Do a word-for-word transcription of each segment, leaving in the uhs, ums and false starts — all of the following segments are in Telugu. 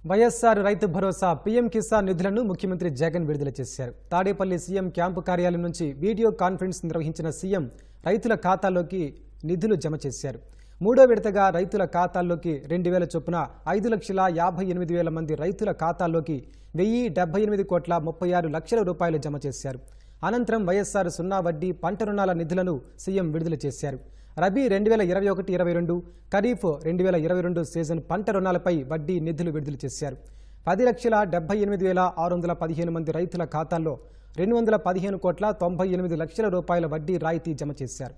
వైఎస్ఆర్ రైతు భరోసా పీఎం కిసాన్ నిధులను ముఖ్యమంత్రి జగన్ విడుదల చేశారు. తాడేపల్లి సీఎం క్యాంపు కార్యాలయం నుంచి వీడియో కాన్ఫరెన్స్ నిర్వహించిన సీఎం రైతుల ఖాతాల్లోకి నిధులు జమ చేశారు. మూడో విడతగా రైతుల ఖాతాల్లోకి రెండు వేల చొప్పున ఐదు లక్షల యాభై ఎనిమిది వేల మంది రైతుల ఖాతాల్లోకి వెయ్యి డెబ్బై ఎనిమిది కోట్ల ముప్పై ఆరు లక్షల రూపాయలు జమ చేశారు. అనంతరం వైఎస్ఆర్ సున్నా వడ్డీ పంట రుణాల నిధులను సీఎం విడుదల చేశారు. రబీ రెండు వేల ఇరవై ఒకటి ఇరవై రెండు ఖరీఫ్ రెండు వేల ఇరవై రెండు సీజన్ పంట రుణాలపై వడ్డీ నిధులు విడుదల చేశారు. పది లక్షల డెబ్బై ఎనిమిది వేల ఆరు వందల పదిహేను మంది రైతుల ఖాతాల్లో రెండు వందల పదిహేను కోట్ల తొంభై ఎనిమిది లక్షల రూపాయల వడ్డీ రాయితీ జమ చేశారు.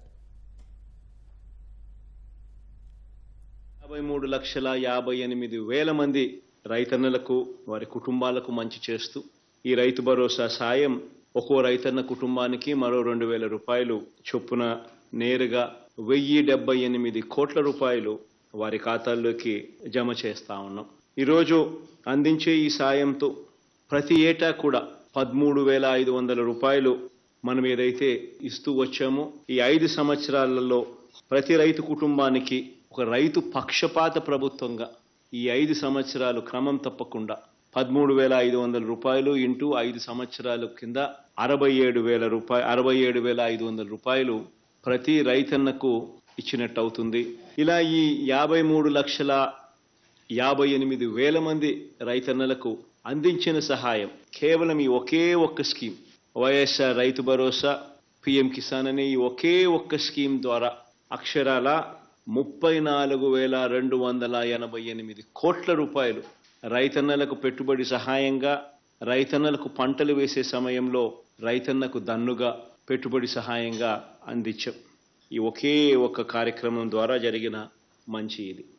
యాభై మూడు లక్షల యాభై ఎనిమిది వేల మంది రైతన్నలకు వారి కుటుంబాలకు మంచి చేస్తూ ఈ రైతు భరోసా సాయం ఒక్కో రైతన్న కుటుంబానికి మరో రెండు వేల రూపాయలు చొప్పున నేరుగా వెయ్యి డెబ్బై ఎనిమిది కోట్ల రూపాయలు వారి ఖాతాల్లోకి జమ చేస్తా ఉన్నాం. ఈరోజు అందించే ఈ సాయంతో ప్రతి ఏటా కూడా పదమూడు వేల ఐదు వందల రూపాయలు మనం ఏదైతే ఇస్తూ వచ్చామో ఈ ఐదు సంవత్సరాలలో ప్రతి రైతు కుటుంబానికి ఒక రైతు పక్షపాత ప్రభుత్వంగా ఈ ఐదు సంవత్సరాలు క్రమం తప్పకుండా పదమూడు వేల ఐదు వందల రూపాయలు ఇంటూ ఐదు సంవత్సరాల కింద అరవై ఏడు వేల రూపాయలు అరవై ఏడు వేల ఐదు వందల రూపాయలు ప్రతి రైతన్నకు ఇచ్చినట్టు అవుతుంది. ఇలా ఈ యాభై మూడు లక్షల యాభై ఎనిమిది వేల మంది రైతన్నలకు అందించిన సహాయం కేవలం ఈ ఒకే ఒక్క స్కీమ్ వైఎస్ఆర్ రైతు భరోసా పీఎం కిసాన్ అనే ఈ ఒకే ఒక్క స్కీమ్ ద్వారా అక్షరాల ముప్పై నాలుగు వేల రెండు వందల ఎనభై ఎనిమిది కోట్ల రూపాయలు రైతన్నలకు పెట్టుబడి సహాయంగా, రైతన్నలకు పంటలు వేసే సమయంలో రైతన్నకు దన్నుగా పెట్టుబడి సహాయంగా అందించాం. ఈ ఒకే ఒక కార్యక్రమం ద్వారా జరిగిన మంచి ఇది.